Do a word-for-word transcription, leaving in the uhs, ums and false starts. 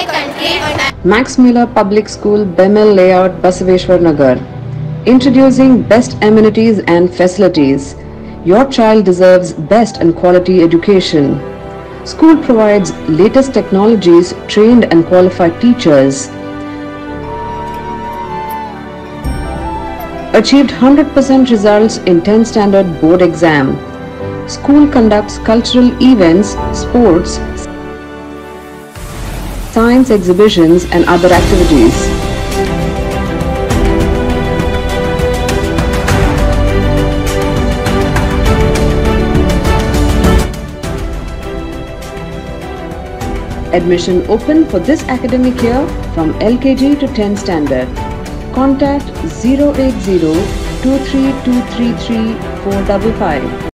country. Max Muller Public School, Bemel Layout, Basabeshwaranagar. Introducing best amenities and facilities. Your child deserves best and quality education. School provides latest technologies, trained and qualified teachers. Achieved one hundred percent results in tenth standard board exam. School conducts cultural events, sports, science exhibitions and other activities. Admission open for this academic year from L K G to tenth standard. Contact zero eight zero, two three two three three, four five five.